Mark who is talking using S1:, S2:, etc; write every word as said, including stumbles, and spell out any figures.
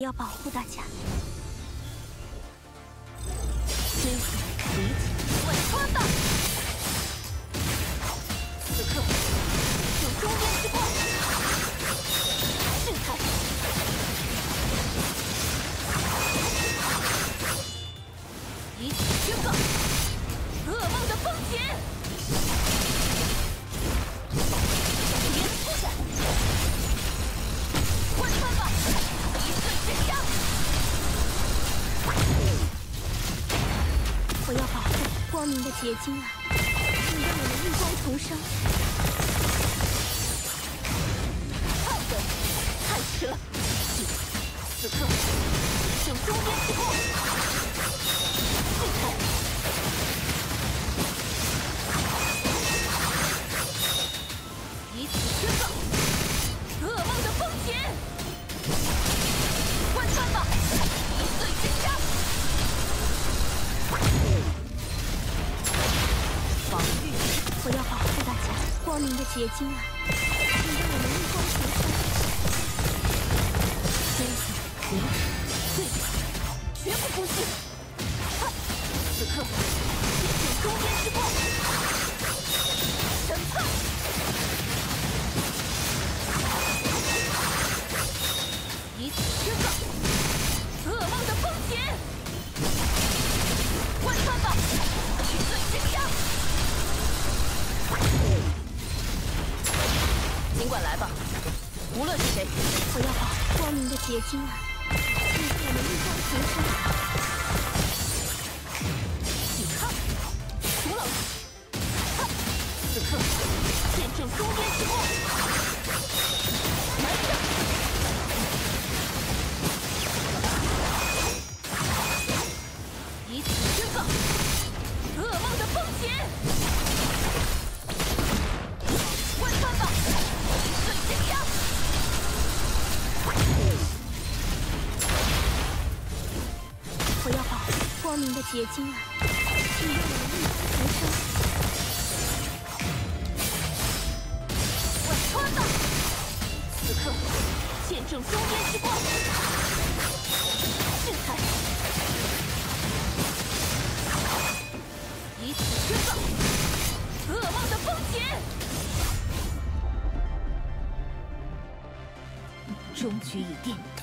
S1: 要保护大家。
S2: 追索理解，万穿吧！此刻，用中间之光试探。以此宣告噩梦的风险。别出来！万穿吧！一瞬之枪。
S1: 我要保护光明的结晶啊！请让我们浴光重生。
S2: 看本看蛇，此刻用中间之光试探。以此宣告噩梦的风险。万穿吧！一岁之枪。防御，
S1: 我要保护大家光明的结晶啊！请让我们浴光重生。
S2: 追索理解，对吧？绝不姑息！哈！此刻，借助中间之光，审判！以此宣告噩梦的风险。万穿吧！一岁之枪。尽管来吧，无论是谁。
S1: 我要保护光明的结晶啊！请让我们浴光重生。
S2: 抵抗，除老子！哈！此刻，见证中间之光，埋下！以此宣告噩梦的风险。万穿吧！一岁之枪。
S1: 我要保护光明的结晶啊！请让我们浴光重生。
S2: 万穿吧！此刻，见证中间之光，试探。以此宣告噩梦的风险。终局已定。